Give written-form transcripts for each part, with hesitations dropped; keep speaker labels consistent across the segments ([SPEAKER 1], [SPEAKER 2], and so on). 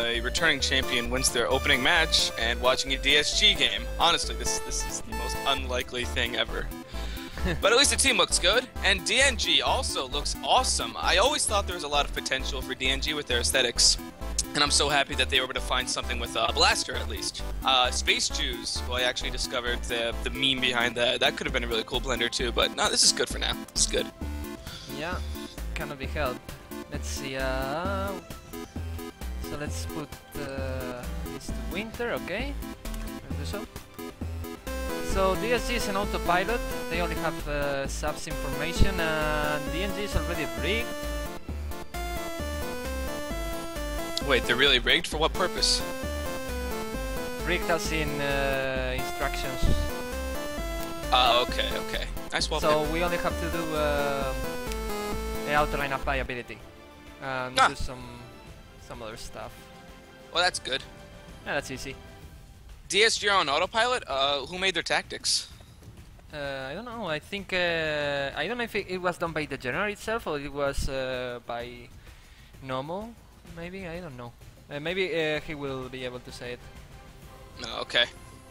[SPEAKER 1] a returning champion wins their opening match and watching a DSG game. Honestly, this is the most unlikely thing ever. But at least the team looks good, and DNG also looks awesome. I always thought there was a lot of potential for DNG with their aesthetics, and I'm so happy that they were able to find something with a blaster at least. Space Jews, well, I actually discovered the meme behind that. That could have been a really cool blender too, but no, this is good for now. It's good.
[SPEAKER 2] Yeah, cannot be helped. Let's see, so let's put this to winter, okay? Let's do so. So DSG is an autopilot, they only have subs information, and DNG is already rigged.
[SPEAKER 1] Wait, they're really rigged? For what purpose?
[SPEAKER 2] Rigged as in instructions.
[SPEAKER 1] Okay. Nice wallpaper.
[SPEAKER 2] So we only have to do the auto lineup by ability and do some other stuff.
[SPEAKER 1] Well, that's good.
[SPEAKER 2] Yeah, that's easy.
[SPEAKER 1] DSG on autopilot? Who made their tactics?
[SPEAKER 2] I don't know. I think I don't know if it was done by the general itself or it was by Nomo. Maybe I don't know. Maybe he will be able to say it.
[SPEAKER 1] No, okay.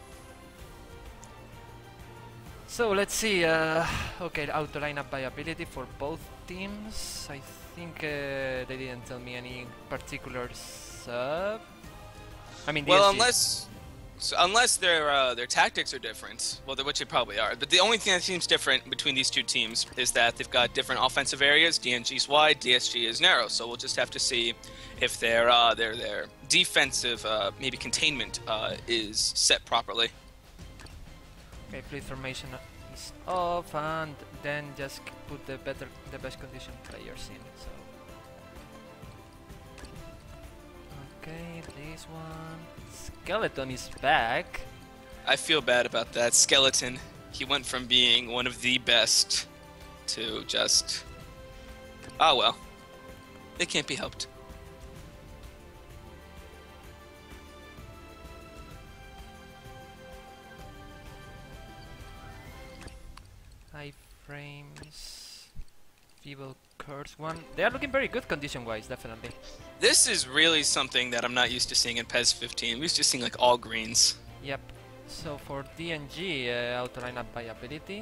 [SPEAKER 2] So let's see. Okay, auto lineup by ability for both teams. I think they didn't tell me any particular sub. I mean,
[SPEAKER 1] well,
[SPEAKER 2] DSG.
[SPEAKER 1] unless their tactics are different, well, which they probably are. But the only thing that seems different between these two teams is that they've got different offensive areas. DNG's wide, DSG is narrow. So we'll just have to see if their defensive maybe containment is set properly.
[SPEAKER 2] Okay, fleet formation is off, and then just put the best condition players in. So okay, this one. Skeleton is back.
[SPEAKER 1] I feel bad about that. Skeleton, he went from being one of the best to just... Ah, well. It can't be helped.
[SPEAKER 2] High frames. Feeble curse one. They are looking very good condition-wise, definitely.
[SPEAKER 1] This is really something that I'm not used to seeing in PES 15. I'm used to seeing like all greens.
[SPEAKER 2] Yep. So for DNG, auto lineup by ability.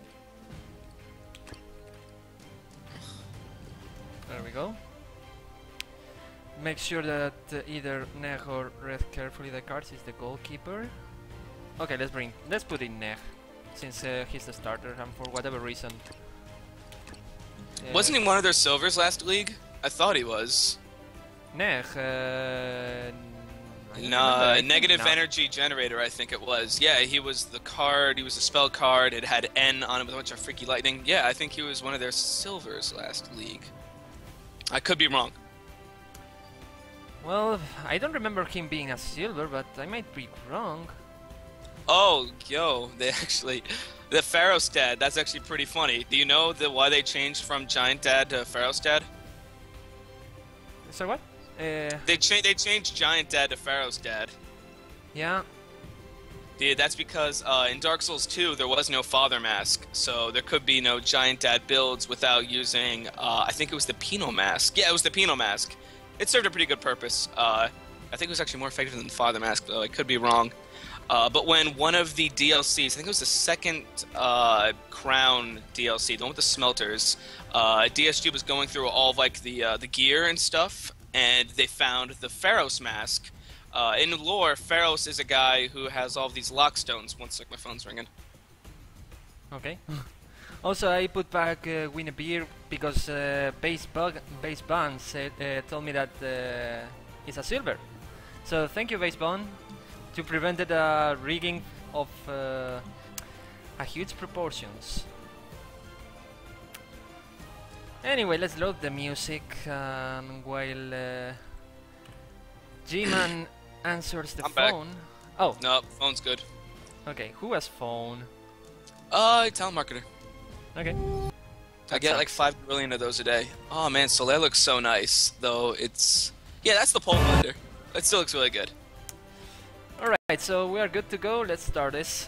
[SPEAKER 2] There we go. Make sure that either Neg or read carefully the cards is the goalkeeper. Okay, let's put in Neg, since he's the starter and for whatever reason.
[SPEAKER 1] Wasn't he one of their silvers last league? I thought he was.
[SPEAKER 2] Neg,
[SPEAKER 1] Nah, negative energy generator, I think it was. Yeah, he was the card, he was a spell card, it had N on it with a bunch of freaky lightning. Yeah, I think he was one of their silvers last league. I could be wrong.
[SPEAKER 2] Well, I don't remember him being a silver, but I might be wrong.
[SPEAKER 1] Oh, yo, they actually... The Pharaohstad, that's actually pretty funny. Do you know why they changed from Giant Dad to Pharaohstad?
[SPEAKER 2] So what?
[SPEAKER 1] They changed Giant Dad to Pharaohstad.
[SPEAKER 2] Yeah.
[SPEAKER 1] Dude, that's because in Dark Souls 2 there was no Father Mask, so there could be no Giant Dad builds without using, I think it was the Penal Mask. Yeah, it was the Penal Mask. It served a pretty good purpose. I think it was actually more effective than the Father Mask, though. I could be wrong. But when one of the DLCs, I think it was the second Crown DLC, the one with the smelters, DSG was going through all of like the gear and stuff, and they found the Pharos mask. In lore, Pharos is a guy who has all of these lock stones. One sec, my phone's ringing.
[SPEAKER 2] Okay. Also, I put back Win a Beer because Base Bun told me that it's a silver. So thank you, Base Bun. You prevented a rigging of a huge proportions. Anyway, let's load the music while G-Man answers the phone.
[SPEAKER 1] Back.
[SPEAKER 2] Oh.
[SPEAKER 1] No, phone's good.
[SPEAKER 2] Okay, who has phone?
[SPEAKER 1] Telemarketer.
[SPEAKER 2] Okay.
[SPEAKER 1] I get like 5 billion of those a day. Oh man, Soleil looks so nice, though it's... Yeah, that's the pole blender. It still looks really good.
[SPEAKER 2] Alright, so we are good to go. Let's start this.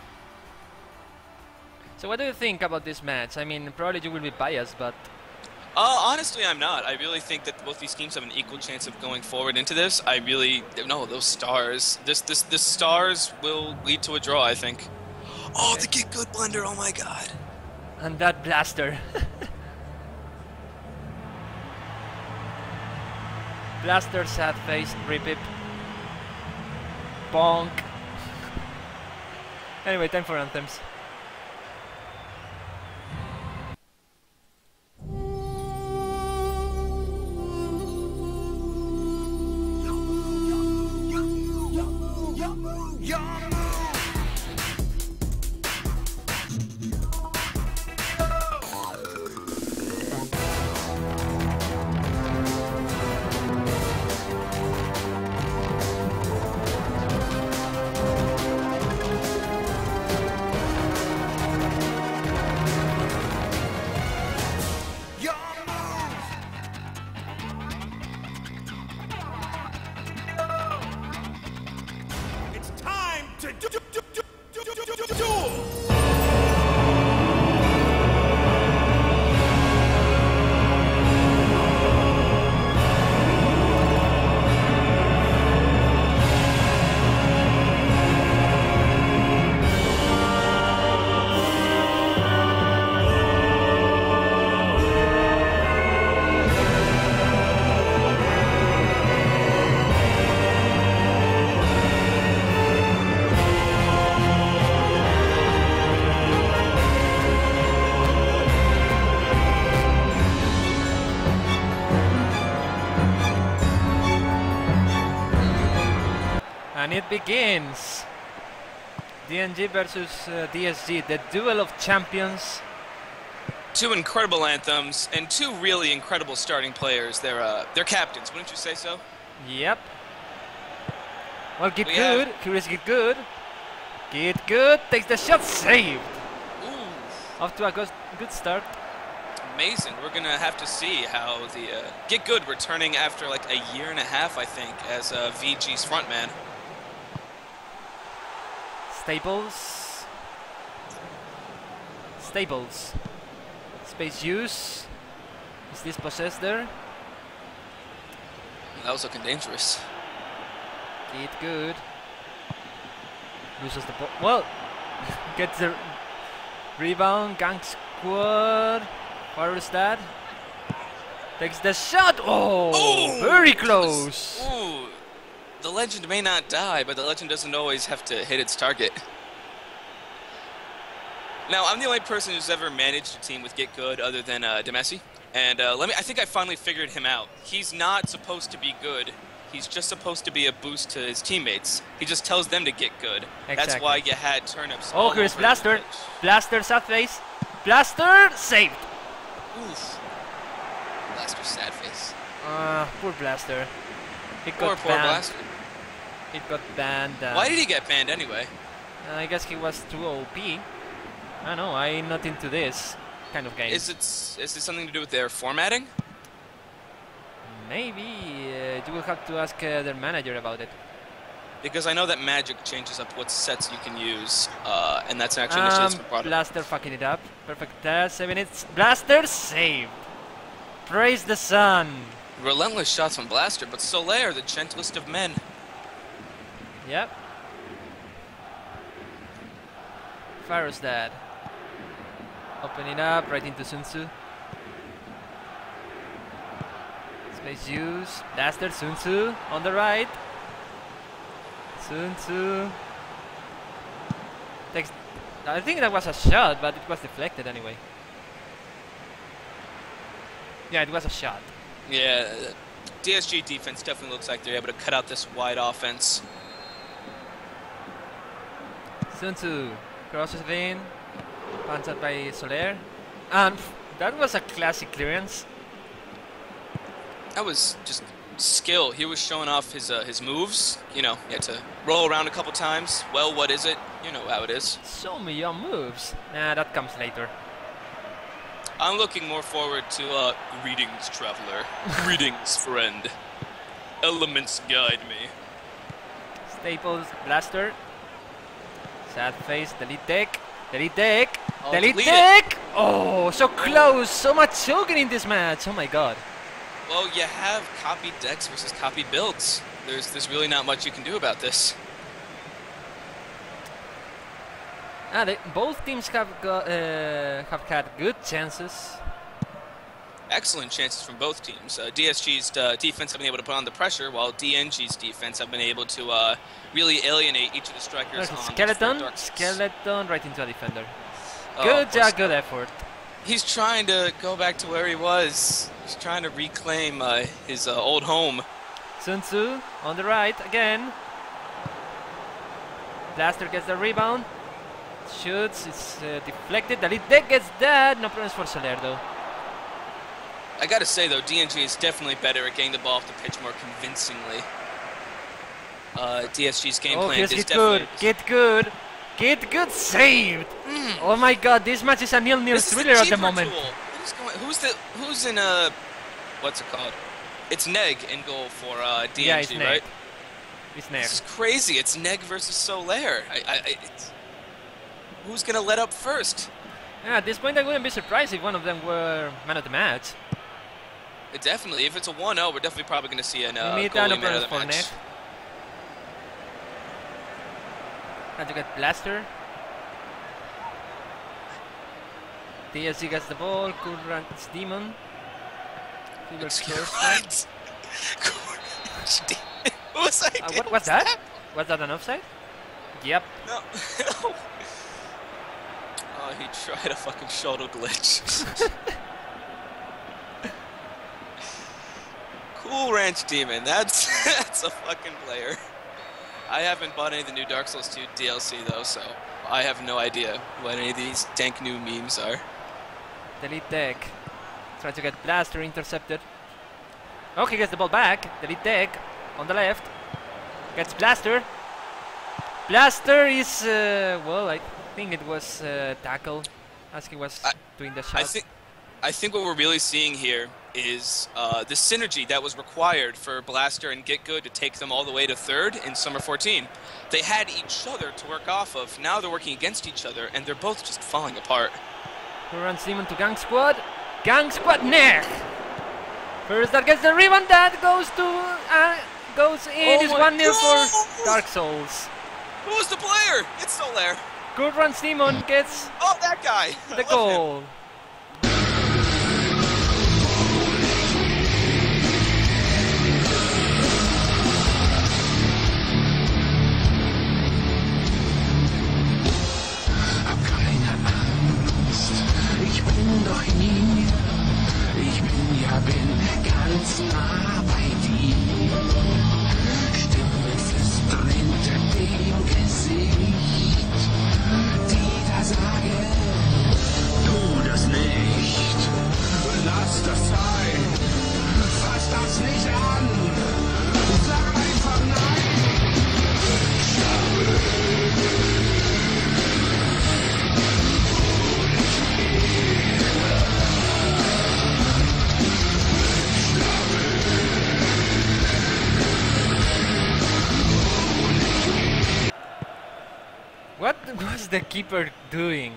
[SPEAKER 2] So what do you think about this match? I mean, probably you will be biased, but...
[SPEAKER 1] Honestly, I'm not. I really think that both these teams have an equal chance of going forward into this. I really no those stars. This stars will lead to a draw. I think. Oh, the Get Good blender! Oh my god.
[SPEAKER 2] And that blaster. Blaster, sad face, rip. Bonk. Anyway, time for anthems. And it begins. DNG versus DSG, the duel of champions.
[SPEAKER 1] Two incredible anthems and two really incredible starting players. They're captains, wouldn't you say so?
[SPEAKER 2] Yep. Well, Get Good. Curious Get Good. Get Good takes the shot, saved.
[SPEAKER 1] Ooh.
[SPEAKER 2] Off to a good start.
[SPEAKER 1] Amazing. We're gonna have to see how the Get Good returning after like a year and a half, I think, as VG's frontman.
[SPEAKER 2] Stables. Space use. Is this possessed there?
[SPEAKER 1] That was looking dangerous.
[SPEAKER 2] Get Good. Loses the ball. Well, gets the rebound. Gang Squad. Fires that. Takes the shot. Oh, very close.
[SPEAKER 1] Ooh. The legend may not die, but the legend doesn't always have to hit its target. Now, I'm the only person who's ever managed a team with Get Good other than Demessi. And I think I finally figured him out. He's not supposed to be good. He's just supposed to be a boost to his teammates. He just tells them to get good.
[SPEAKER 2] Exactly.
[SPEAKER 1] That's why you had turnips.
[SPEAKER 2] Oh, here's Blaster. Blaster, sad face. Blaster, saved.
[SPEAKER 1] Oof. Blaster, sad face.
[SPEAKER 2] Poor Blaster.
[SPEAKER 1] Poor Blaster.
[SPEAKER 2] It got banned.
[SPEAKER 1] Why did he get banned anyway?
[SPEAKER 2] I guess he was too OP. I don't know, I'm not into this kind of game.
[SPEAKER 1] Is it something to do with their formatting?
[SPEAKER 2] Maybe. You will have to ask their manager about it.
[SPEAKER 1] Because I know that Magic changes up what sets you can use, and that's actually an issue that's been brought up.
[SPEAKER 2] Blaster fucking it up. Perfect test, 7 minutes. Blaster saved. Praise the sun.
[SPEAKER 1] Relentless shots from Blaster, but Solaire, the gentlest of men.
[SPEAKER 2] Yep. Pharaoh's dad. Opening up right into Sun Tzu. Space use. Blaster, Sun Tzu on the right. Sun Tzu. Takes. I think that was a shot, but it was deflected anyway. Yeah, it was a shot.
[SPEAKER 1] Yeah, DSG defense definitely looks like they're able to cut out this wide offense.
[SPEAKER 2] Sun Tzu crosses it in, punch out by Solaire, and that was a classic clearance.
[SPEAKER 1] That was just skill. He was showing off his moves. You know, he had to roll around a couple times. Well, what is it? You know how it is.
[SPEAKER 2] So many young moves. Nah, that comes later.
[SPEAKER 1] I'm looking more forward to greetings, traveler. Greetings, friend. Elements guide me.
[SPEAKER 2] Staples, Blaster. Sad face, delete deck. Delete deck.
[SPEAKER 1] Oh,
[SPEAKER 2] delete
[SPEAKER 1] delete
[SPEAKER 2] deck. Oh, so close! So much choking in this match! Oh my god.
[SPEAKER 1] Well, you have copied decks versus copied builds. There's really not much you can do about this.
[SPEAKER 2] Both teams have had good chances.
[SPEAKER 1] Excellent chances from both teams. DSG's defense have been able to put on the pressure, while DNG's defense have been able to really alienate each of the strikers.
[SPEAKER 2] Skeleton right into a defender.
[SPEAKER 1] Oh,
[SPEAKER 2] Good job, good effort.
[SPEAKER 1] He's trying to go back to where he was. He's trying to reclaim his old home.
[SPEAKER 2] Sun Tzu on the right again. Blaster gets the rebound. Shoots, it's deflected. The lead deck gets that. No problems for Soler though.
[SPEAKER 1] I gotta say though, DNG is definitely better at getting the ball off the pitch more convincingly. DSG's game plan is definitely...
[SPEAKER 2] Get good, saved! Oh my god, this match is a 0-0 thriller at the moment.
[SPEAKER 1] Who's in what's it called? It's Neg in goal for DNG,
[SPEAKER 2] yeah, it's
[SPEAKER 1] right?
[SPEAKER 2] It's Neg.
[SPEAKER 1] This is crazy. It's Neg versus Soler. Who's gonna let up first?
[SPEAKER 2] Yeah, at this point I wouldn't be surprised if one of them were man of the match.
[SPEAKER 1] Definitely. If it's a 1-0, we're definitely probably going to see an goalie man of the match.
[SPEAKER 2] And to get Blaster. DSG gets the ball. Cool runs Demon.
[SPEAKER 1] What?
[SPEAKER 2] What was that? Was that an offside? Yep.
[SPEAKER 1] No. No. Oh, he tried a fucking shoulder glitch. Cool Ranch Demon, that's a fucking player. I haven't bought any of the new Dark Souls 2 DLC though, so I have no idea what any of these dank new memes are.
[SPEAKER 2] Delete deck. Try to get Blaster intercepted. Okay, gets the ball back. Delete deck on the left. Gets Blaster. Blaster is well, I think it was tackle as he was doing the shot.
[SPEAKER 1] I think what we're really seeing here is the synergy that was required for Blaster and Get Good to take them all the way to third in Summer 14. They had each other to work off of. Now they're working against each other, and they're both just falling apart.
[SPEAKER 2] Who runs Demon to Gang Squad? Gang Squad Nech! First that gets the rebound, that goes in. It's 1-0 for Dark Souls.
[SPEAKER 1] Who's the player? It's Soler.
[SPEAKER 2] Good runs Demon gets
[SPEAKER 1] that guy.
[SPEAKER 2] The goal. Him.
[SPEAKER 3] Ganz nah bei dir, Stimme flüstern hinter dem Gesicht, die da sagen, tu das nicht, lass das sein, fass das nicht an, sag einfach nein,
[SPEAKER 2] What was the keeper doing?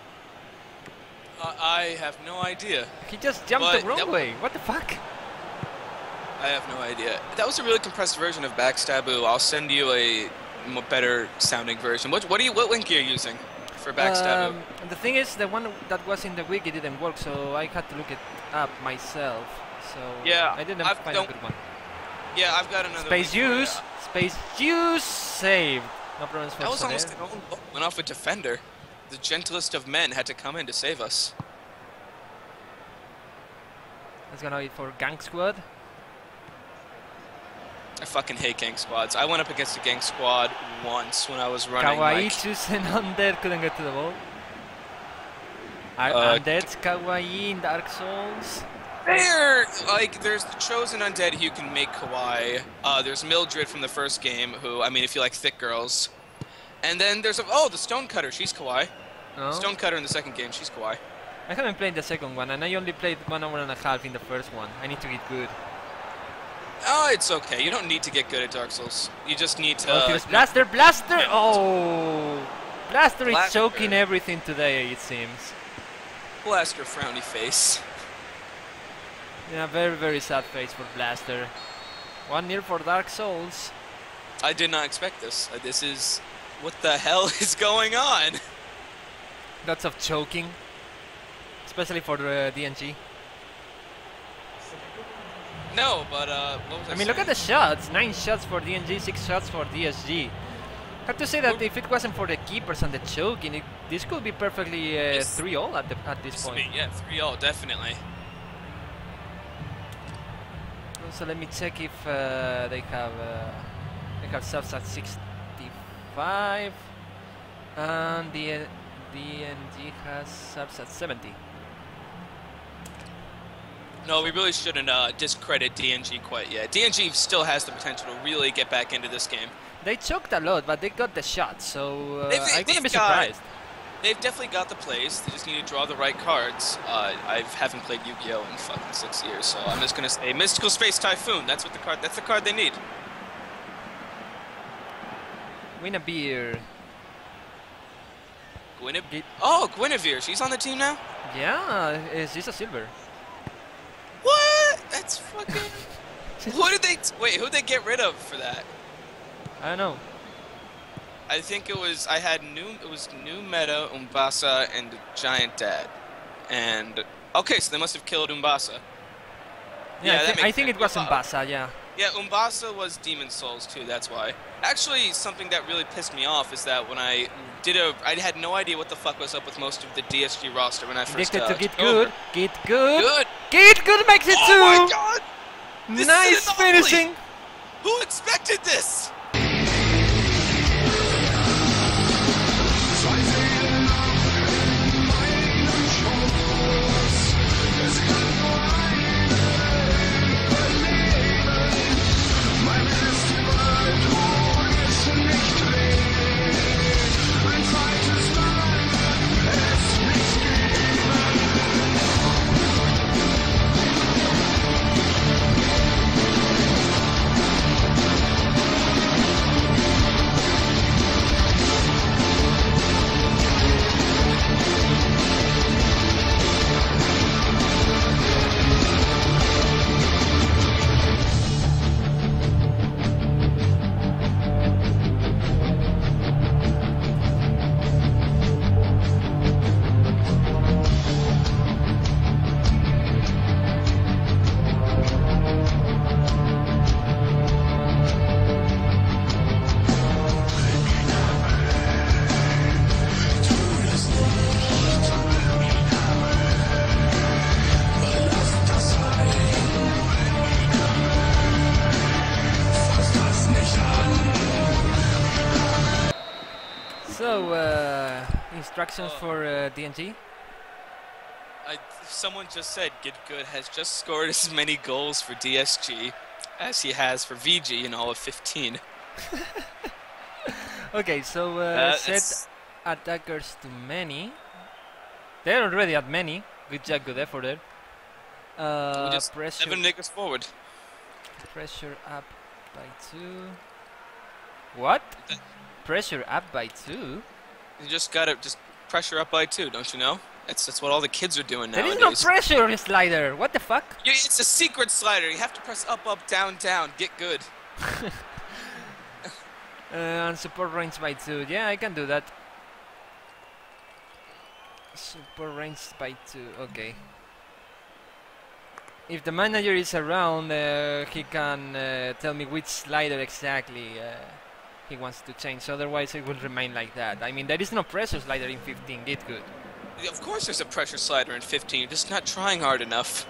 [SPEAKER 1] I have no idea.
[SPEAKER 2] He just jumped the wrong way. What the fuck?
[SPEAKER 1] I have no idea. That was a really compressed version of Backstaboo. I'll send you a better sounding version. What link are you using for Backstaboo?
[SPEAKER 2] The thing is, the one that was in the wiki didn't work, so I had to look it up myself. So
[SPEAKER 1] yeah,
[SPEAKER 2] I didn't find a good one.
[SPEAKER 1] Yeah, I've got another.
[SPEAKER 2] Space use saved. No problems for
[SPEAKER 1] that was almost an own book. Went off a defender. The gentlest of men had to come in to save us.
[SPEAKER 2] That's gonna be for Gang Squad.
[SPEAKER 1] I fucking hate gang squads. I went up against a gang squad once when I was running.
[SPEAKER 2] Kawaii choosing Undead, couldn't get to the ball. Undead's Kawaii in Dark Souls.
[SPEAKER 1] There's the chosen undead who can make kawaii. There's Mildred from the first game, who, I mean, if you like thick girls. And then there's the Stonecutter, she's kawaii.
[SPEAKER 2] Oh.
[SPEAKER 1] Stonecutter in the second game, she's kawaii.
[SPEAKER 2] I haven't played the second one, and I only played 1 hour and a half in the first one. I need to get good.
[SPEAKER 1] Oh, it's okay. You don't need to get good at Dark Souls. You just need to...
[SPEAKER 2] Blaster! Oh! Blaster is choking everything today, it seems.
[SPEAKER 1] Blaster frowny face.
[SPEAKER 2] Yeah, very, very sad face for Blaster. 1-0 for Dark Souls.
[SPEAKER 1] I did not expect this. This is... What the hell is going on?
[SPEAKER 2] Lots of choking. Especially for DNG.
[SPEAKER 1] No, but what was I
[SPEAKER 2] I mean, look at the
[SPEAKER 1] saying?
[SPEAKER 2] shots. 9 shots for DNG, 6 shots for DSG. Have to say that if it wasn't for the keepers and the choking, this could be perfectly 3-all at this point.
[SPEAKER 1] Yeah, 3-all, definitely.
[SPEAKER 2] So let me check if they have subs at 65, and the DNG has subs at 70.
[SPEAKER 1] No, we really shouldn't discredit DNG quite yet. DNG still has the potential to really get back into this game.
[SPEAKER 2] They choked a lot, but they got the shot, so I
[SPEAKER 1] They've
[SPEAKER 2] couldn't be
[SPEAKER 1] got-
[SPEAKER 2] surprised.
[SPEAKER 1] They've definitely got the plays. They just need to draw the right cards. I haven't played Yu-Gi-Oh in fucking 6 years, so I'm just gonna say Mystical Space Typhoon. That's what the card. That's the card they need.
[SPEAKER 2] Win a beer.
[SPEAKER 1] Guinevere. Oh, Guinevere. She's on the team now.
[SPEAKER 2] Yeah, she's a silver.
[SPEAKER 1] What? That's fucking. Who did they? Wait, who'd they get rid of for that?
[SPEAKER 2] I don't know.
[SPEAKER 1] I think it was New Meta, Umbasa, and Giant Dad, and okay, so they must have killed Umbasa.
[SPEAKER 2] Yeah,
[SPEAKER 1] that
[SPEAKER 2] I
[SPEAKER 1] makes
[SPEAKER 2] think it
[SPEAKER 1] sense.
[SPEAKER 2] was Umbasa, yeah.
[SPEAKER 1] Yeah, Umbasa was Demon Souls too. That's why. Actually, something that really pissed me off is that when I had no idea what the fuck was up with most of the DSG roster when I first
[SPEAKER 2] Predicted to
[SPEAKER 1] took
[SPEAKER 2] get
[SPEAKER 1] over.
[SPEAKER 2] good. Get good.
[SPEAKER 1] Good.
[SPEAKER 2] Get good makes it
[SPEAKER 1] Oh my
[SPEAKER 2] two.
[SPEAKER 1] god! This is
[SPEAKER 2] Nice
[SPEAKER 1] an anomaly!
[SPEAKER 2] finishing.
[SPEAKER 1] Who expected this?
[SPEAKER 2] So, instructions for DNG.
[SPEAKER 1] Someone just said Get Good has just scored as many goals for DSG as he has for VG in all of 15.
[SPEAKER 2] Okay, so set
[SPEAKER 1] It's-
[SPEAKER 2] attackers to many. They're already at many. Good job, good effort there.
[SPEAKER 1] we just
[SPEAKER 2] Pressure,
[SPEAKER 1] 7 niggas forward.
[SPEAKER 2] pressure up by 2. What? Pressure up by 2?
[SPEAKER 1] You just gotta just pressure up by 2, don't you know? That's what all the kids are doing
[SPEAKER 2] There
[SPEAKER 1] nowadays.
[SPEAKER 2] is no pressure slider. What the fuck?
[SPEAKER 1] It's a secret slider. You have to press up, up, down, down. Get good.
[SPEAKER 2] And support range by 2. Yeah, I can do that. Support range by 2. Okay. If the manager is around, he can tell me which slider exactly he wants to change. Otherwise, it will remain like that. I mean, there is no pressure slider in 15. Get good.
[SPEAKER 1] Of course there's a pressure slider in 15. You're just not trying hard enough.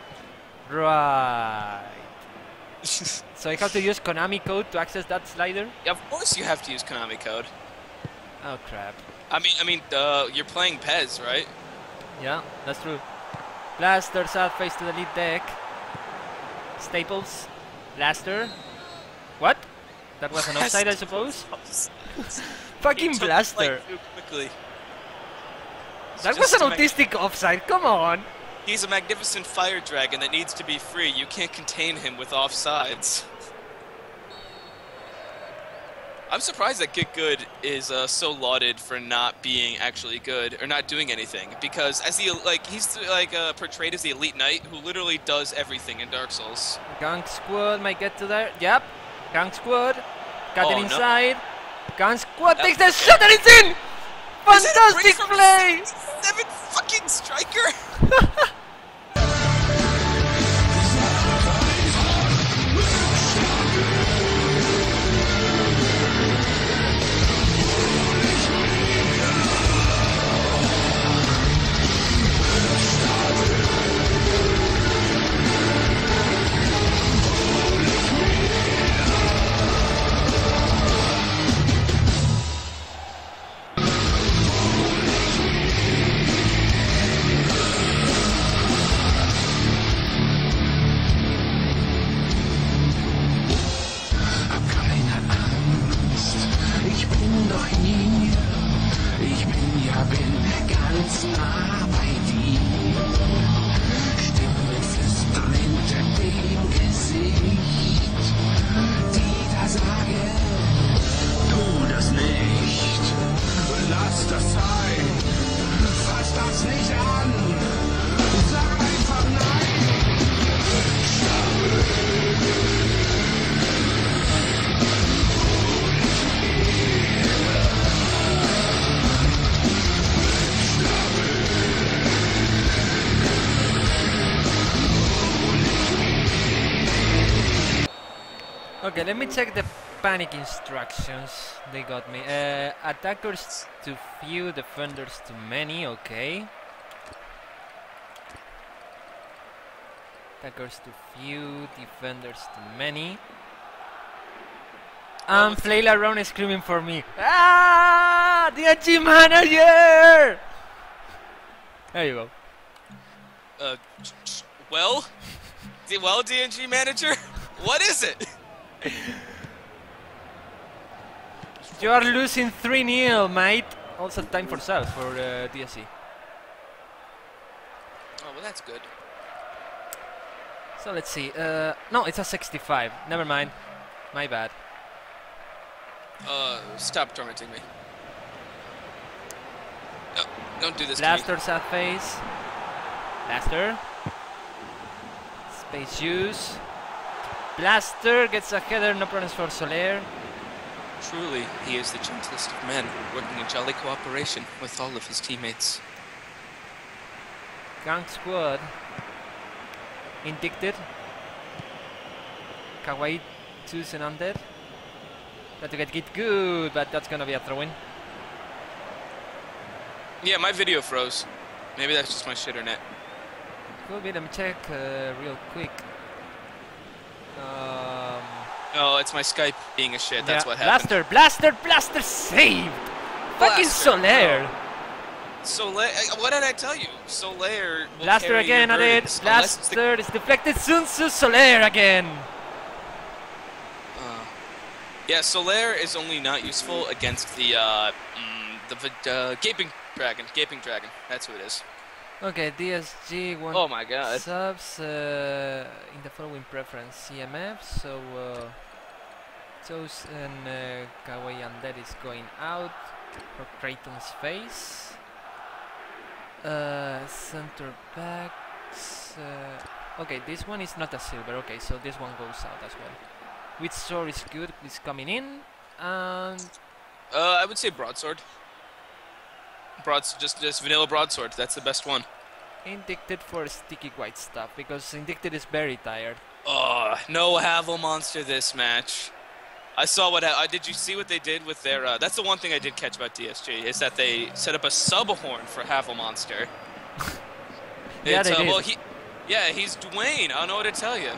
[SPEAKER 2] Right. So I have to use Konami code to access that slider?
[SPEAKER 1] Yeah, of course you have to use Konami code.
[SPEAKER 2] Oh crap.
[SPEAKER 1] I mean, you're playing PES, right?
[SPEAKER 2] Yeah, that's true. Blaster, south face to the lead deck. Staples. Blaster. What? That was an offside, I suppose? Fucking
[SPEAKER 1] He took the
[SPEAKER 2] Blaster.
[SPEAKER 1] play too quickly. It's
[SPEAKER 2] That was
[SPEAKER 1] just
[SPEAKER 2] an
[SPEAKER 1] a mag-
[SPEAKER 2] autistic offside, come on!
[SPEAKER 1] He's a magnificent fire dragon that needs to be free. You can't contain him with offsides. I'm surprised that Get Good is so lauded for not being actually good or not doing anything, because as the he's portrayed as the elite knight who literally does everything in Dark Souls.
[SPEAKER 2] Gang Squad might get to there. Yep. Gang Squad. Got
[SPEAKER 1] Oh,
[SPEAKER 2] it
[SPEAKER 1] no.
[SPEAKER 2] inside. Gang Squad takes the shot and it's in! Fantastic play!
[SPEAKER 1] 7 fucking striker!
[SPEAKER 3] Hab keine Angst, ich bin doch hier. Ich bin ganz nah bei dir. Stimme flüsternd hinter dem Gesicht, die da sagen, tu das nicht, lass das sein, fass das nicht an, sag einfach nein.
[SPEAKER 2] Okay, let me check the panic instructions they got me. Attackers to few, defenders to many, okay. Attackers to few, defenders to many. And Flayla Ron is screaming for me. Ah! DNG manager! There you go.
[SPEAKER 1] Well, DNG manager, what is it?
[SPEAKER 2] You are losing 3-0, mate. Also time for subs for DSC.
[SPEAKER 1] Oh, well, that's good.
[SPEAKER 2] So let's see. No, it's a 65. Never mind. My bad.
[SPEAKER 1] Stop tormenting me. No, don't do this to
[SPEAKER 2] Blaster sad face. Blaster. Space use. Blaster gets a header, no problems for Soler.
[SPEAKER 1] me. Truly, he is the gentlest of men, working in jolly cooperation with all of his teammates.
[SPEAKER 2] Gang Squad. Indicted. Kawaii choosing undead. Got to get good, but that's gonna be a throw-in.
[SPEAKER 1] Yeah, my video froze. Maybe that's just my shitter net.
[SPEAKER 2] Could be, let me check real quick.
[SPEAKER 1] Oh, it's my Skype being a shit. That's
[SPEAKER 2] yeah,
[SPEAKER 1] what happened.
[SPEAKER 2] Blaster saved! Fucking
[SPEAKER 1] Blaster,
[SPEAKER 2] Soler!
[SPEAKER 1] Soler, what did I tell you? Soler will
[SPEAKER 2] Blaster
[SPEAKER 1] carry
[SPEAKER 2] again
[SPEAKER 1] your
[SPEAKER 2] at it.
[SPEAKER 1] burdens, unless it's the-
[SPEAKER 2] Blaster is deflected. Sun Tzu Soler again.
[SPEAKER 1] Yeah, Soler is only not useful against the Gaping Dragon. Gaping Dragon. That's who it is.
[SPEAKER 2] Okay, DSG one
[SPEAKER 1] Oh my god.
[SPEAKER 2] subs in the following preference CMF. So chosen Kawaii Undead is going out for Kraton's face. Center backs. Okay, this one is not a silver. Okay, so this one goes out as well. Which sword is good? Is coming in, and
[SPEAKER 1] I would say Broadsword. Just vanilla Broadsword. That's the best one.
[SPEAKER 2] Indicted for sticky white stuff because Indicted is very tired.
[SPEAKER 1] Oh, no Havel Monster this match. I saw what. Did you see what they did with their? That's the one thing I did catch about DSG is that they set up a sub horn for Havel Monster.
[SPEAKER 2] Yeah, they did.
[SPEAKER 1] Well, he's Dwayne. I don't know what to tell you.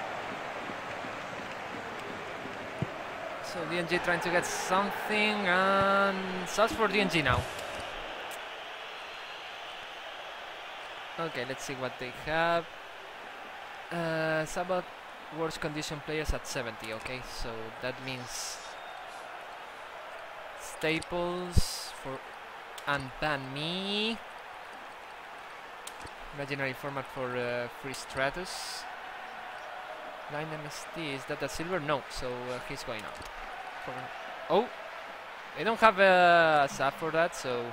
[SPEAKER 2] So DNG trying to get something, and subs for DNG now. Okay, let's see what they have. Sabbath worst condition players at 70. Okay, so that means Staples for Unban Me. Imaginary format for Free Stratus. 9 MST, is that a silver? No, so he's going out. For Oh, I don't have a sub for that, so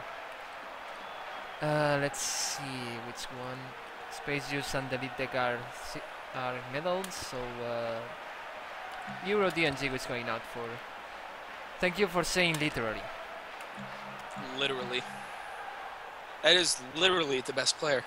[SPEAKER 2] let's see which one. Space Juice and Delete Deck are medals, so Euro DNG was going out for. Thank you for saying literally.
[SPEAKER 1] Literally. That is literally the best player.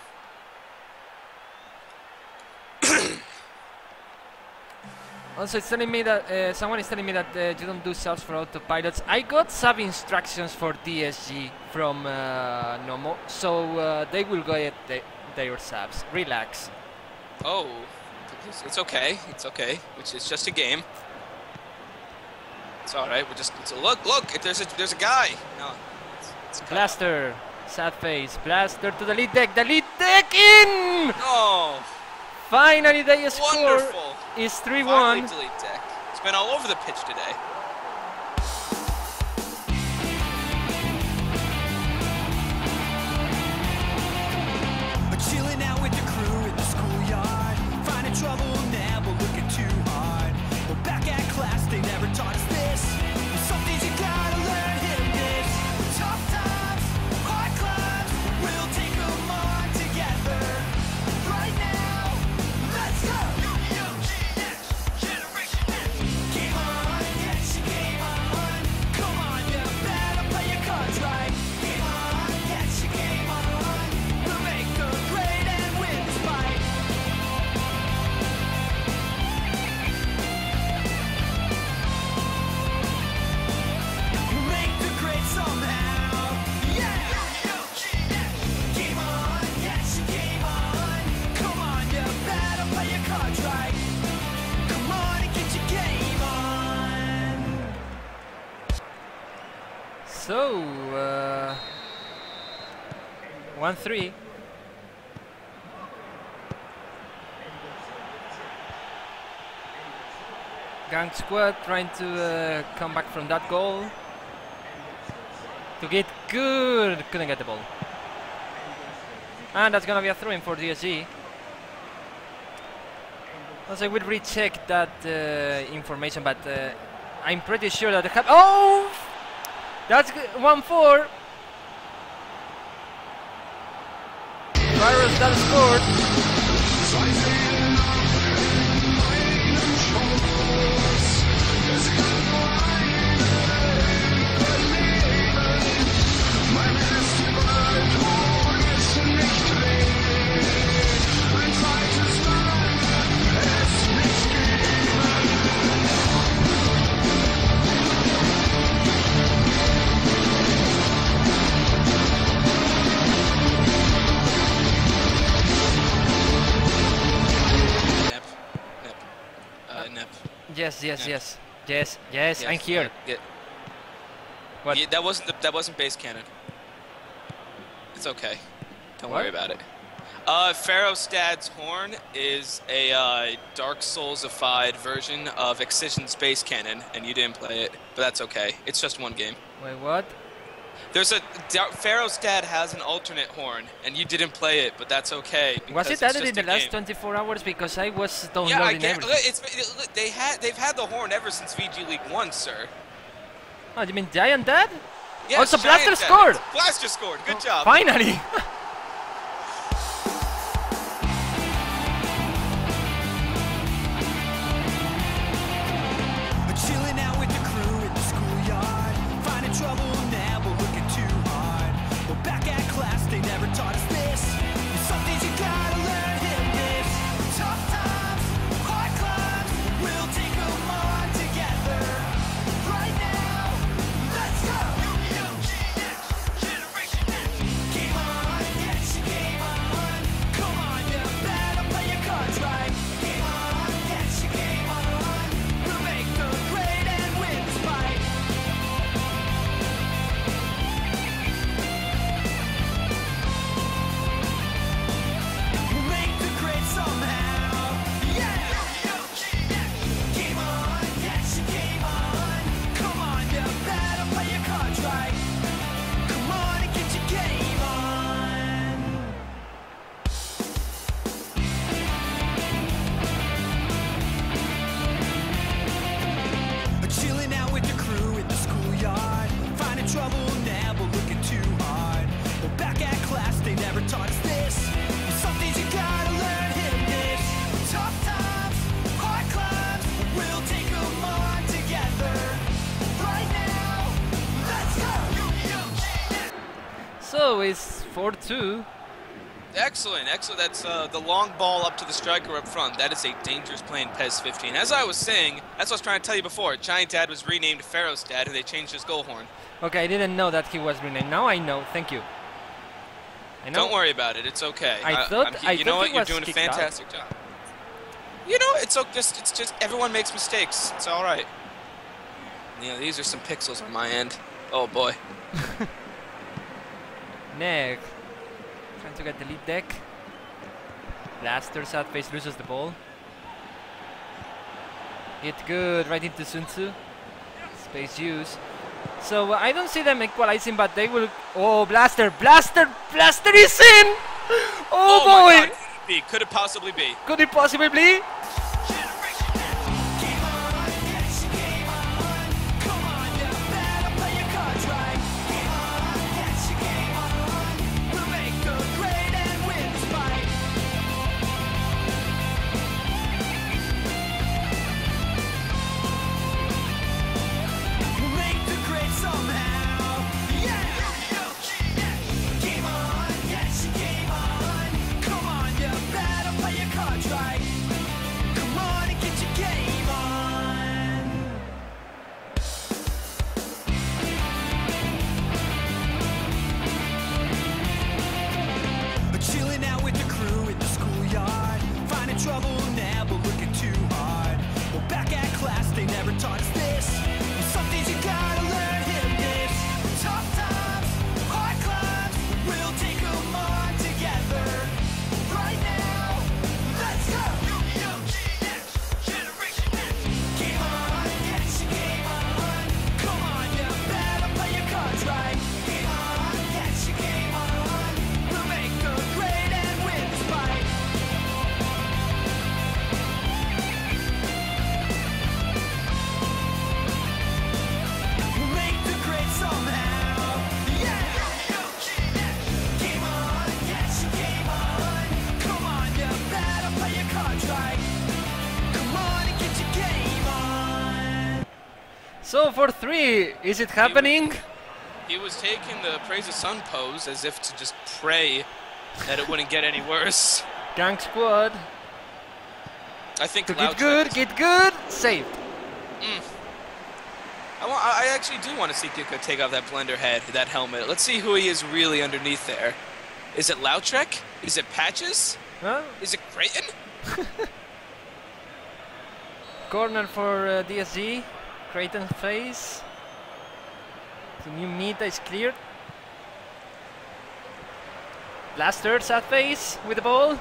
[SPEAKER 2] Also, it's telling me that someone is telling me that you don't do subs for autopilots. I got sub instructions for DSG from Nomo, so they will get their subs. Relax.
[SPEAKER 1] Oh, it's okay. It's okay. It's just a game. It's all right. We're just look. There's a guy. No, it's
[SPEAKER 2] Blaster, sad face. Blaster to the lead deck. The lead deck in.
[SPEAKER 1] No.
[SPEAKER 2] Finally, they score.
[SPEAKER 1] Wonderful.
[SPEAKER 2] Is 3-1.
[SPEAKER 1] Finally delete deck. It's been all over the pitch today.
[SPEAKER 4] Chilling out with the crew in the schoolyard, finding trouble, never looking too hard. Well, back at class, they never taught us this. Some things you gotta learn, hit and miss. Tough times, hard climbs, we'll take them on together. Right now, let's go! UGX, Generation X. Game on, get your game on. Come on, you better play your cards right. Game on, get your game on. We'll make the grade and win this fight. We'll make the grade somehow. Yeah! Game on, get your game on. Come on, you better play your cards right. Come on and get your game on.
[SPEAKER 2] So 1-3. Gang Squad trying to come back from that goal. To get good, couldn't get the ball. And that's gonna be a throw-in for DSG. Also, I will recheck that information, but I'm pretty sure that oh, that's 1-4. Virus that scored. Yes, I'm here. What?
[SPEAKER 1] Yeah, that wasn't base cannon. It's okay. Don't
[SPEAKER 2] What?
[SPEAKER 1] worry about it. Pharaohstad's Horn is a Dark Souls-ified version of Excision's base cannon, and you didn't play it, but that's okay. It's just one game.
[SPEAKER 2] Wait, what?
[SPEAKER 1] There's Pharaohstad has an alternate horn, and you didn't play it, but that's okay.
[SPEAKER 2] Was it
[SPEAKER 1] because it's
[SPEAKER 2] added in
[SPEAKER 1] just
[SPEAKER 2] the
[SPEAKER 1] a
[SPEAKER 2] last
[SPEAKER 1] game.
[SPEAKER 2] 24 hours? Because I was
[SPEAKER 1] Yeah,
[SPEAKER 2] downloading everything.
[SPEAKER 1] they've had the horn ever since VG League 1, sir.
[SPEAKER 2] Oh, you mean Giant Dad?
[SPEAKER 1] Yes,
[SPEAKER 2] Also, Blaster
[SPEAKER 1] Giant Dad.
[SPEAKER 2] scored!
[SPEAKER 1] Blaster scored. Good job.
[SPEAKER 2] Finally!
[SPEAKER 4] Chilling out with the crew in the schoolyard, finding trouble, never looking too hard. Well, back at class, they never taught us this. Some things you gotta learn, hit and miss. Tough times, hard climbs, we'll take them on together. Right now, let's go! UGX, Generation X. Game on,
[SPEAKER 2] it's 4-2.
[SPEAKER 1] Excellent, excellent. That's the long ball up to the striker up front. That is a dangerous play in PES 15. As I was saying, that's what I was trying to tell you before. Giant Dad was renamed Pharaoh's Dad, and they changed his goal horn.
[SPEAKER 2] Okay, I didn't know that he was renamed. Now I know. Thank you. I know.
[SPEAKER 1] Don't worry about it. It's okay.
[SPEAKER 2] I thought
[SPEAKER 1] you know
[SPEAKER 2] he
[SPEAKER 1] what? You're
[SPEAKER 2] was
[SPEAKER 1] doing a
[SPEAKER 2] kicked out.
[SPEAKER 1] fantastic job. You know, it's just everyone makes mistakes. It's all right. You know, these are some pixels on my end. Oh boy.
[SPEAKER 2] Neg. Trying to get the lead deck. Blaster sad face loses the ball. Hit good right into Sun Tzu. Space use. So I don't see them equalizing, but they will. Oh, Blaster! Blaster! Blaster is in! Oh, boy!
[SPEAKER 1] My God. Could it possibly be?
[SPEAKER 2] Could it possibly be?
[SPEAKER 4] Chilling out with the crew in the schoolyard, finding trouble, never looking too hard. Well, back at class, they never taught us this. Some things you gotta learn, hit 'em this. Tough times, hard climbs, we'll take 'em on together. Right now, let's go! Yu-Gi-Oh! GX, Generation X. Game on, get your game on. Come on, you better play your cards right. Game on, get your game on. We'll make the great and win this fight. We'll make the great somehow. Yeah! Yu-Gi-Oh! GX. Game on, get your game on. Come on, you better play your cards right. Come on and get your game on.
[SPEAKER 2] So for 3, is it happening?
[SPEAKER 1] He was taking the Praise the Sun pose as if to just pray that it wouldn't get any worse.
[SPEAKER 2] Gang squad.
[SPEAKER 1] I think
[SPEAKER 2] To
[SPEAKER 1] Loud
[SPEAKER 2] get good,
[SPEAKER 1] Track
[SPEAKER 2] get good. Saved.
[SPEAKER 1] I actually do want to see Giko take off that blender head, that helmet. Let's see who he is really underneath there. Is it Lautrec? Is it Patches?
[SPEAKER 2] Huh?
[SPEAKER 1] Is it Creighton?
[SPEAKER 2] Corner for DSG. Creighton face. The new meta is cleared. Blaster sad face with the ball.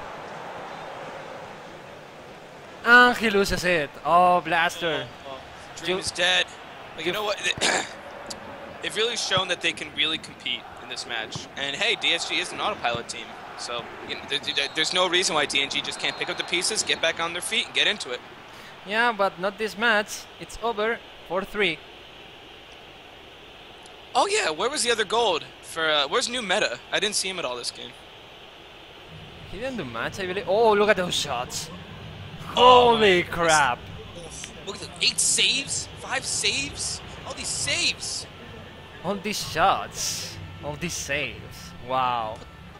[SPEAKER 2] And he loses it. Oh, Blaster.
[SPEAKER 1] Dream is dead. But you know what? They've really shown that they can really compete in this match. And hey, DSG is an autopilot team. So you know, there's no reason why DNG just can't pick up the pieces, get back on their feet, and get into it.
[SPEAKER 2] Yeah, but not this match. It's over. 4-3.
[SPEAKER 1] Oh yeah, where was the other gold? For where's New Meta? I didn't see him at all this game.
[SPEAKER 2] He didn't do much, I believe. Oh, look at those shots.
[SPEAKER 1] Oh,
[SPEAKER 2] Holy crap.
[SPEAKER 1] Look at the 8 saves, 5 saves, all these saves.
[SPEAKER 2] All these shots. All these saves. Wow.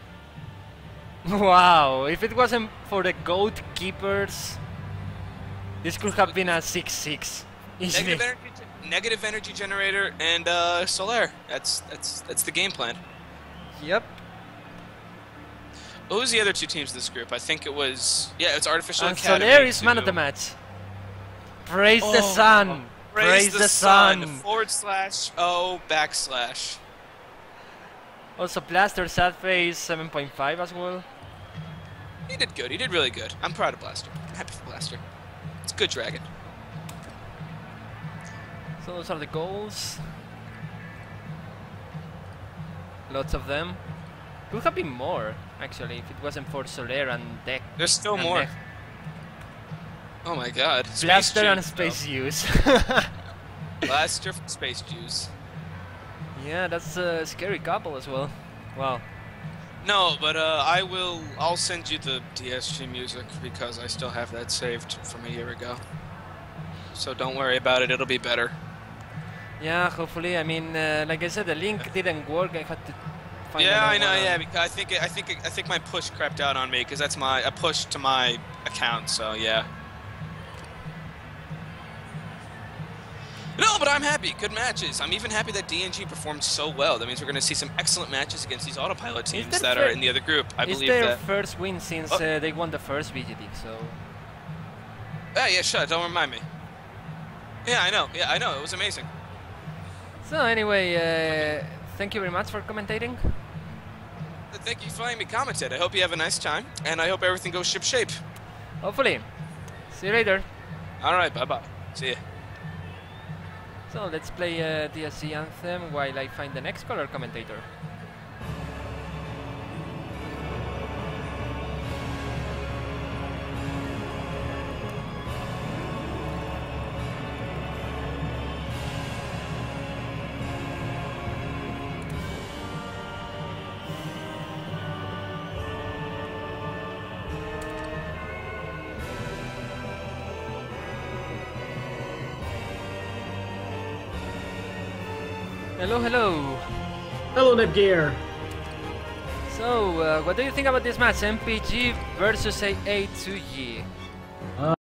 [SPEAKER 2] Wow. If it wasn't for the GOAT keepers, this could have been a 6-6. Easily.
[SPEAKER 1] Negative energy generator and Solaire. That's the game plan.
[SPEAKER 2] Yep.
[SPEAKER 1] Who was the other 2 teams in this group? I think it was it's Artificial
[SPEAKER 2] And
[SPEAKER 1] Academy.
[SPEAKER 2] Solaire is man of the match. Praise the sun.
[SPEAKER 1] Praise the sun. / /
[SPEAKER 2] Also, Blaster sad face 7.5 as well.
[SPEAKER 1] He did good. He did really good. I'm proud of Blaster. I'm happy for Blaster. It's a good dragon.
[SPEAKER 2] So those are the goals. Lots of them. Could have been more, actually, if it wasn't for Solaire and Deck.
[SPEAKER 1] There's still
[SPEAKER 2] and
[SPEAKER 1] more.
[SPEAKER 2] Deck.
[SPEAKER 1] Oh my god.
[SPEAKER 2] Blaster
[SPEAKER 1] Space
[SPEAKER 2] and
[SPEAKER 1] Juice,
[SPEAKER 2] Space Use.
[SPEAKER 1] though. Blaster from Space Juice.
[SPEAKER 2] Yeah, that's a scary couple as well. Wow.
[SPEAKER 1] No, but I'll send you the DSG music because I still have that saved from a year ago. So don't worry about it, it'll be better.
[SPEAKER 2] Yeah, hopefully. I mean, like I said, the link didn't work. I had to find.
[SPEAKER 1] Yeah, I
[SPEAKER 2] another
[SPEAKER 1] know.
[SPEAKER 2] one.
[SPEAKER 1] Yeah, because I think my push crept out on me because that's a push to my account. So yeah. No, but I'm happy. Good matches. I'm even happy that DNG performed so well. That means we're going to see some excellent matches against these autopilot teams that are in the other group. I
[SPEAKER 2] It's
[SPEAKER 1] believe
[SPEAKER 2] their
[SPEAKER 1] that.
[SPEAKER 2] first win since they won the first VGT. So.
[SPEAKER 1] Yeah, shut. Don't remind me. Yeah, I know. Yeah, I know. It was amazing.
[SPEAKER 2] So anyway, thank you very much for commentating.
[SPEAKER 1] Thank you for letting me commentate. I hope you have a nice time, and I hope everything goes ship-shape.
[SPEAKER 2] Hopefully. See you later.
[SPEAKER 1] All right, bye-bye. See ya.
[SPEAKER 2] So let's play DSC Anthem while I find the next color commentator. Hello, hello.
[SPEAKER 5] Hello, Netgear.
[SPEAKER 2] So, what do you think about this match? MPG versus A2G.